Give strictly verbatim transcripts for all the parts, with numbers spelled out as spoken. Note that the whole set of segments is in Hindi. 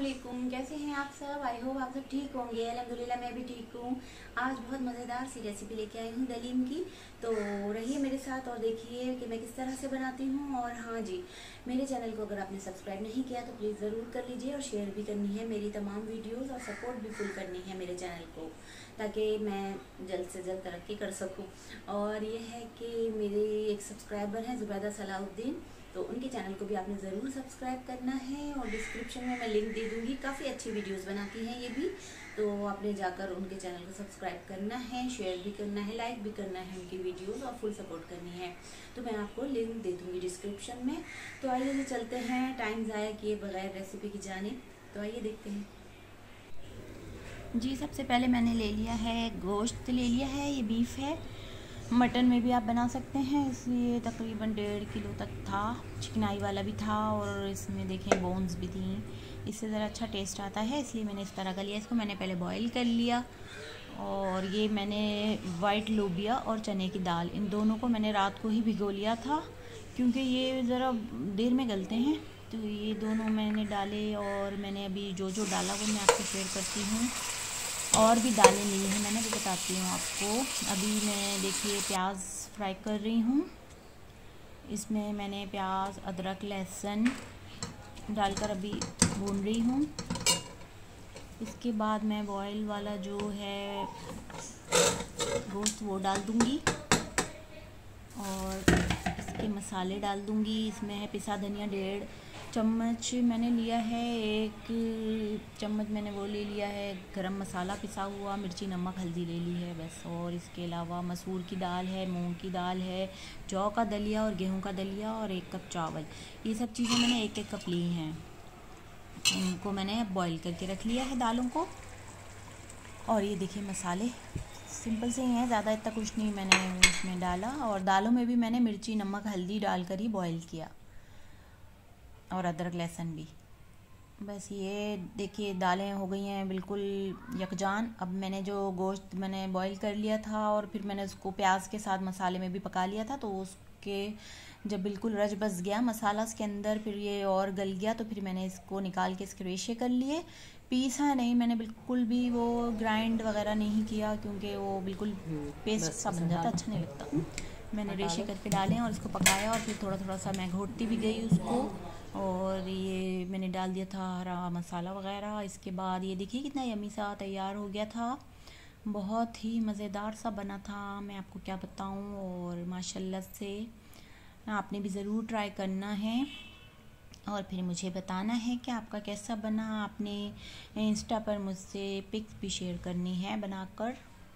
वालेकुम, कैसे हैं आप सब। आई होप आप सब ठीक होंगे। अल्हम्दुलिल्लाह मैं भी ठीक हूँ। आज बहुत मज़ेदार सी रेसिपी लेके आई हूँ दलीम की, तो रहिए मेरे साथ और देखिए कि मैं किस तरह से बनाती हूँ। और हाँ जी, मेरे चैनल को अगर आपने सब्सक्राइब नहीं किया तो प्लीज़ ज़रूर कर लीजिए और शेयर भी करनी है मेरी तमाम वीडियोज़, और सपोर्ट भी फुल करनी है मेरे चैनल को, ताकि मैं जल्द से जल्द तरक्की कर सकूँ। और ये है कि मेरे एक सब्सक्राइबर हैं ज़ुबैदा सलाहुद्दीन, तो उनके चैनल को भी आपने ज़रूर सब्सक्राइब करना है और डिस्क्रिप्शन में मैं लिंक दे दूँगी। काफ़ी अच्छी वीडियोस बनाती हैं ये भी, तो आपने जाकर उनके चैनल को सब्सक्राइब करना है, शेयर भी करना है, लाइक भी करना है उनकी वीडियोस और फुल सपोर्ट करनी है। तो मैं आपको लिंक दे दूँगी डिस्क्रिप्शन में। तो आइए जी चलते हैं टाइम ज़ाया किए बगैर रेसिपी की जानिब। तो आइए देखते हैं जी। सबसे पहले मैंने ले लिया है गोश्त, ले लिया है, ये बीफ है। मटन में भी आप बना सकते हैं, इसलिए तकरीबन डेढ़ किलो तक था। चिकनाई वाला भी था और इसमें देखें बोन्स भी थी। इससे ज़रा अच्छा टेस्ट आता है, इसलिए मैंने इस तरह का लिया। इसको मैंने पहले बॉईल कर लिया। और ये मैंने वाइट लोबिया और चने की दाल, इन दोनों को मैंने रात को ही भिगो लिया था, क्योंकि ये ज़रा देर में गलते हैं। तो ये दोनों मैंने डाले और मैंने अभी जो जो डाला वो मैं आपको शेयर करती हूँ। और भी दालें ली हैं मैंने, भी बताती हूँ आपको। अभी मैं देखिए प्याज फ्राई कर रही हूँ। इसमें मैंने प्याज, अदरक, लहसुन डालकर अभी भून रही हूँ। इसके बाद मैं बॉयल वाला जो है गोश्त वो डाल दूँगी और इसके मसाले डाल दूँगी। इसमें है पिसा धनिया डेढ़ चम्मच मैंने लिया है, एक चम्मच मैंने वो ले लिया है गरम मसाला पिसा हुआ, मिर्ची, नमक, हल्दी ले ली है बस। और इसके अलावा मसूर की दाल है, मूंग की दाल है, जौ का दलिया और गेहूं का दलिया और एक कप चावल। ये सब चीज़ें मैंने एक एक कप ली हैं। इनको मैंने बॉईल करके रख लिया है दालों को। और ये देखिए मसाले सिंपल से ही हैं, ज़्यादा इतना कुछ नहीं मैंने इसमें डाला। और दालों में भी मैंने मिर्ची, नमक, हल्दी डालकर ही बॉईल किया और अदरक लहसुन भी। बस ये देखिए दालें हो गई हैं बिल्कुल यकजान। अब मैंने जो गोश्त मैंने बॉईल कर लिया था और फिर मैंने उसको प्याज के साथ मसाले में भी पका लिया था, तो उसके जब बिल्कुल रच बस गया मसाला उसके अंदर, फिर ये और गल गया, तो फिर मैंने इसको निकाल के इसके रेशे कर लिए। पीसा नहीं मैंने, बिल्कुल भी वो ग्राइंड वगैरह नहीं किया, क्योंकि वो बिल्कुल पेस्ट सा बन जाता, अच्छा नहीं लगता। मैंने रेशे करके डाले और इसको पकाया और फिर थोड़ा थोड़ा सा मैं घोटती भी गई उसको। और ये मैंने डाल दिया था हरा मसाला वगैरह। इसके बाद ये देखिए कितना यमी सा तैयार हो गया था, बहुत ही मज़ेदार सा बना था, मैं आपको क्या बताऊं। और माशाल्लाह से आपने भी ज़रूर ट्राई करना है और फिर मुझे बताना है कि आपका कैसा बना। आपने इंस्टा पर मुझसे पिक्स भी शेयर करनी है बनाकर।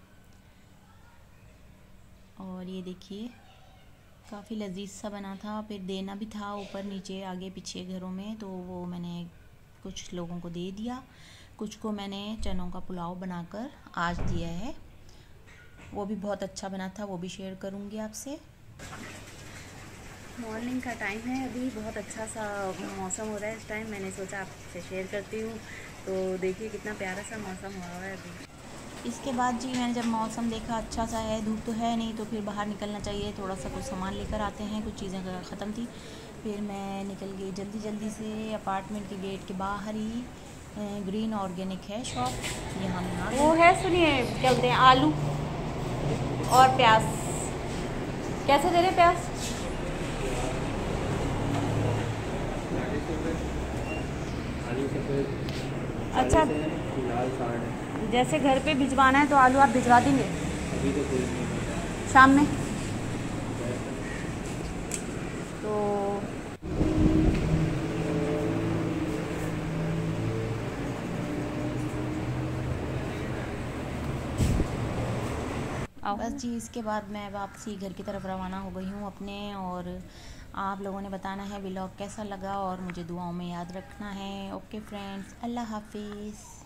और ये देखिए काफ़ी लजीज सा बना था। फिर देना भी था ऊपर नीचे आगे पीछे घरों में, तो वो मैंने कुछ लोगों को दे दिया, कुछ को मैंने चनों का पुलाव बनाकर आज दिया है, वो भी बहुत अच्छा बना था, वो भी शेयर करूँगी आपसे। मॉर्निंग का टाइम है, अभी बहुत अच्छा सा मौसम हो रहा है इस टाइम। मैंने सोचा आपसे शेयर करती हूँ। तो देखिए कितना प्यारा सा मौसम हो रहा है अभी। इसके बाद जी मैंने जब मौसम देखा अच्छा सा है, धूप तो है नहीं, तो फिर बाहर निकलना चाहिए, थोड़ा सा कुछ सामान लेकर आते हैं, कुछ चीज़ें ख़त्म थी। फिर मैं निकल गई जल्दी जल्दी से। अपार्टमेंट के गेट के बाहर ही ग्रीन ऑर्गेनिक है शॉप, यहाँ में वो है। सुनिए क्या बोलते हैं, आलू और प्याज कैसे दे रहे हैं? प्याज अच्छा, जैसे घर पे भिजवाना है तो आलू आप भिजवा देंगे? अभी तो कोई नहीं, शाम में तो बस जी। इसके बाद मैं वापसी घर की तरफ रवाना हो गई हूँ अपने। और आप लोगों ने बताना है व्लॉग कैसा लगा और मुझे दुआओं में याद रखना है। ओके फ्रेंड्स, अल्लाह हाफिज़।